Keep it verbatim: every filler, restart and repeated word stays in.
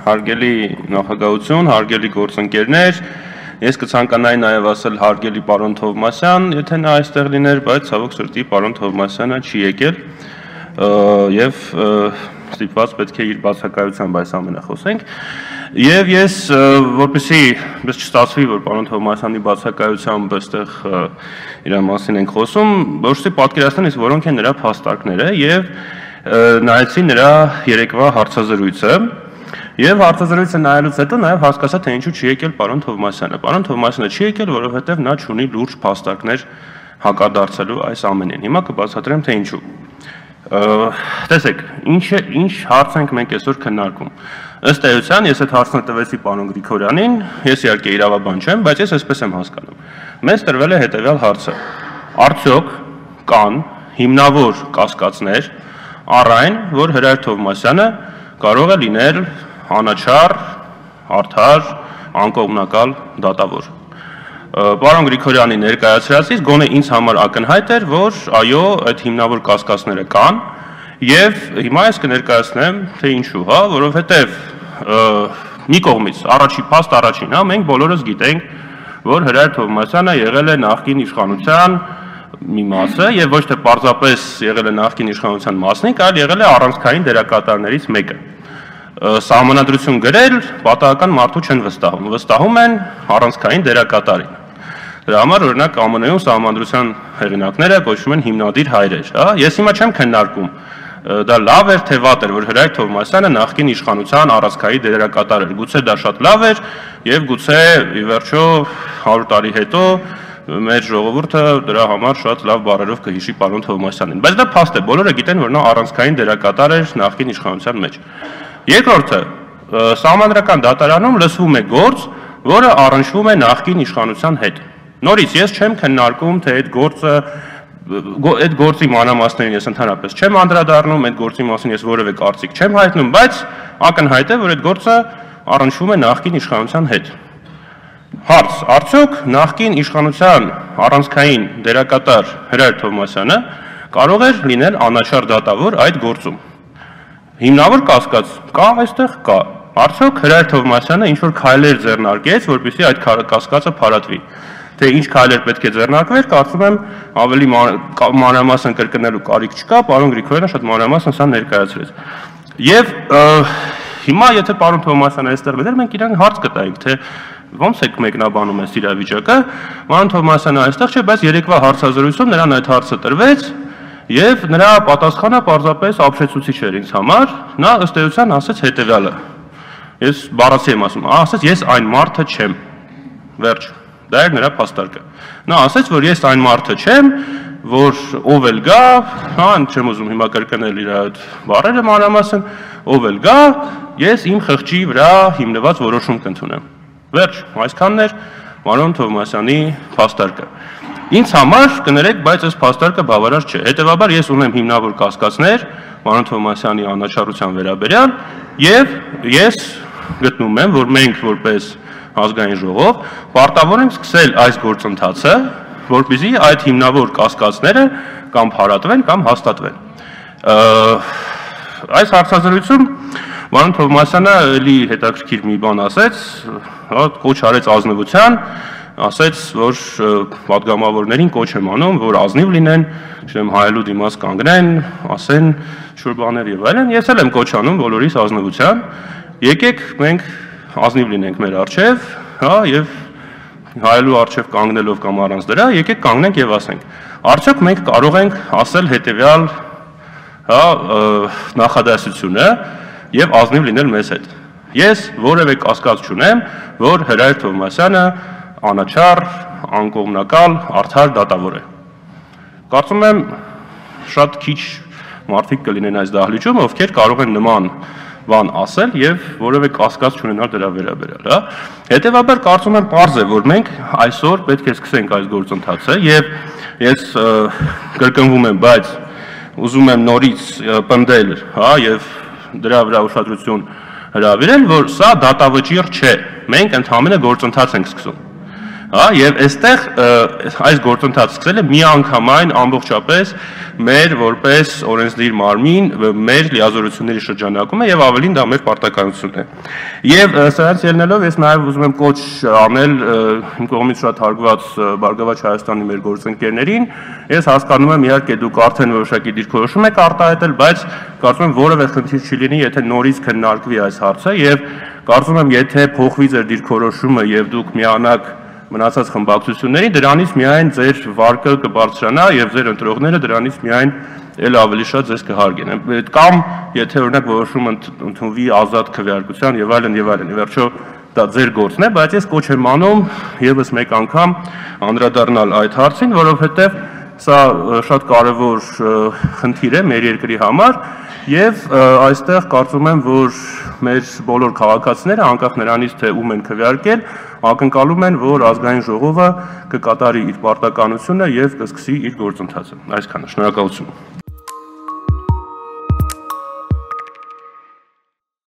Հարգելի նախագահություն, հարգելի գործընկերներ, ես կցանկանայի նաև ասել հարգելի պարոն Թովմասյան, եթե նա այստեղ լիներ, բայց ցավոք սրտի պարոն Թովմասյանը չի եկել եւ ստիպված պետք է իր բացակայությամբ այս ամենը խոսենք։ Եվ ես որպեսզի ես չստացվի, որ պարոն Թովմասյանի բացակայությամբ այստեղ իր մասին ենք խոսում, որոշեցի պատկերացնել, իսկ որոնք են նրա փաստարկները եւ նայեցի նրա երեկվա հարցազրույցը եւ հարցազրույցը նայելուց հետո նաեւ հասկացա, թե ինչու չի եկել պարոն Թովմասյանը։ Պարոն Թովմասյանը չի եկել, որովհետեւ նա չունի լուրջ փաստարկներ հակադարձելու այս ամենին։ Հիմա կբացատրեմ, թե ինչու։ Տեսեք, ինչ ինչ հարց ենք մենք այսօր քննարկում։ Ըստ էության, ես այդ հարցը տվեցի պարոն Գրիգորյանին, ես իհարկե իրավաբան չեմ, բայց ես այսպես եմ հասկանում։ Մեզ տրվել է հետեւյալ հարցը. արդյոք կան հիմնավոր կասկածներ առ այն, որ Հրայր Թովմասյանը կարող է լինել անաչառ, արդար, անկողմնակալ դատավոր։ Պարոն Գրիգորյանի ներկայացրածից գոնե ինձ համար ակնհայտ էր, որ այո, այդ հիմնավոր կասկածները կան, եւ հիմա ես կներկայացնեմ, թե ինչու, հա, որովհետեւ մի կողմից առաջի փաստ առաջին, հա, մենք բոլորս գիտենք, որ Հրայր Թովմասյանը եղել է նախկին իշխանության մի մասը եւ ոչ թե պարզապես եղել է նախկին իշխանության մասնիկ, այլ եղել է առանցքային դերակատարներից մեկը։ Սահմանադրություն գրել պատահական մարդու չեն վստահում, վստահում են առանցքային դերակատարին։ Դրա համար օրինակ Կա Մ Ն-ում սահմանադրության հեղինակները կոչվում են հիմնադիր հայրեր, հա։ Ես հիմա չեմ քննարկում դա լավ էր թե վատ էր, որ Հրայր Թովմասյանը նախկին իշխանության առանցքային դերակատար էր։ Գուցե դա շատ լավ էր եւ գուցե ի վերջո հարյուր տարի հետո մեր ժողովուրդը դրա համար շատ լավ բառերով կհիշի պարոն Թովմասյանին։ Բայց դա փաստ է, բոլորը գիտեն, որ նա առանցքային դերակատար էր նախկին իշխանության մեջ։ Երկրորդը, Սահմանադրական դատարանում լսվում է գործ, որը առնչվում է նախկին իշխանության հետ։ Նորից ես չեմ քննարկում, թե այդ գործը այդ գործի մանրամասներին ես ընդհանրապես չեմ անդրադառնում, այդ գործի մասին ես որևէ կարծիք չեմ հայտնում, բայց ակնհայտ է, որ այդ գործը առնչվում է նախկին իշխանության հետ։ Հարց. Արդյոք նախկին իշխանության առանցքային դերակատար Հրայր Թովմասյանը կարող էր լինել անաչառ դատավոր այդ գործում։ Հիմնավոր կասկած կա այստեղ, կա։ Արդյոք Հրայր Թովմասյանը ինչ որ քայլեր ձեռնարկեց, որպեսզի այդ կասկածը փարատվի։ Թե ինչ քայլեր պետք է ձեռնարկվեր, կարծում եմ ավելի մանրամասն կրկնելու կարիք չկա, պարոն Գրիգորյանը շատ մանրամասն սա ներկայացրեց։ Եվ հիմա եթե պարոն Թովմասյանը այստեղ լիներ, մենք իրեն հարց կտայինք, թե ոնց եք մեկնաբանում այս իրավիճակը։ Պարոն Թովմասյանը այստեղ չէ, բայց երեկվա հարցազրույցում նրան այդ հարցը տրվեց եւ նրա պատասխանը պարզապես ապշեցուցիչ էր ինձ համար։ Նա ըստ էության ասաց հետեւյալը. Ես բառացի եմ ասում, ասաց ես այն մարդը չեմ։ Վերջ։ Դա էր նրա փաստարկը։ Նա ասաց, որ ես այն մարդը չեմ, որ ով էլ գա, հա, չեմ ուզում հիմա կրկնել իր այդ բառերը մանրամասն, ով էլ գա, ես իմ խղճի վրա հիմնված որոշում կընդունեմ։ Վերջ, այսքանն էր պարոն Թովմասյանի փաստարկը։ Ինձ համար կներեք, բայց այս փաստարկը բավարար չէ։ Հետևաբար ես ունեմ հիմնավոր կասկածներ պարոն Թովմասյանի անաչառության վերաբերյալ եւ ես գտնում եմ, որ մենք որպես ազգային ժողով պարտավոր ենք սկսել այս գործընթացը, որպեսզի այդ հիմնավոր կասկածները կամ փարատվեն կամ հաստատվեն։ Այս հարցազրույցում պարոն Թովմասյանը էլի հետաքրքիր մի բան ասեց, կոչ արեց ազնվության, ասեց, որ պատգամավորներին կոչ եմ անում, որ ազնիվ լինեն, չեմ հայելու դիմաց կանգնեն, ասեն ինչ-որ բաներ եւ այլն։ Ես էլ եմ կոչ անում բոլորիս ազնվության։ Եկեք մենք ազնիվ լինենք մեր առջև, հա, եւ հայելու առջև կանգնելով կամ առանց դրա, եկեք կանգնենք եւ ասենք. Արդյոք մենք կարող ենք ասել հետեւյալ, հա, նախադասությունը եւ ազնիվ լինել մեզ հետ։ Ես որևէ կասկած չունեմ, որ Հրայր Թովմասյանը անաչառ, անկողմնակալ, արդար դատավոր է։ Կարծում եմ շատ քիչ մարդիկ կլինեն այս դահլիճում, ովքեր կարող են նման բան ասել եւ որևէ կասկած չունենալ դրա վերաբերյալ, հա։ Հետևաբար կարծում եմ պարզ է, որ մենք այսօր պետք է սկսենք այս գործընթացը եւ ես կրկնվում եմ, բայց ուզում եմ նորից պնդել, հա, եւ դրա վրա ուշադրություն հրավիրել, որ սա դատավճիռ չէ։ Մենք ընդհանրապես գործընթաց ենք սկսում։ Հա, եւ այստեղ այս գործընթացը սկսել է միանգամայն ամբողջապես մեր որպես օրենսդիր մարմին, մեր լիազորությունների շրջանակում է եւ ավելին դա մեր պարտականությունն է։ Եվ սրանց ելնելով ես նաեւ ուզում եմ կոչ անել իմ կողմից շատ հարգված Բարգավաճ Հայաստանի մեր գործընկերներին, ես հասկանում եմ իհարկե դուք արդեն որոշակի դիրքորոշում եք արտահայտել, բայց կարծում եմ որևէ խնդիր չի լինի, եթե նորից քննարկվի այս հարցը եւ կարծում եմ եթե փոխվի ձեր դիրքորոշումը եւ դուք միանաք մնացած խմբակցությունների, դրանից միայն ձեր վարկը կբարձրանա եւ ձեր ընտրողները դրանից միայն էլ ավելի շատ ձեզ կհարգեն։ Կամ եթե օրինակ որոշումը ընդունվի ազատ քվեարկության եւ այլն եւ այլն, ի վերջո դա ձեր գործն է, բայց ես կոչ եմ անում եւս մեկ անգամ անդրադառնալ այդ հարցին, որովհետեւ սա շատ կարևոր խնդիր է մեր երկրի համար եւ այստեղ կարծում եմ, որ մեր բոլոր քաղաքացիները անկախ նրանից թե ում են քվեարկել, ակնկալում են, որ ազգային ժողովը կկատարի իր պարտականությունը եւ կսկսի իր գործընթացը։ Այսքանը, շնորհակալություն։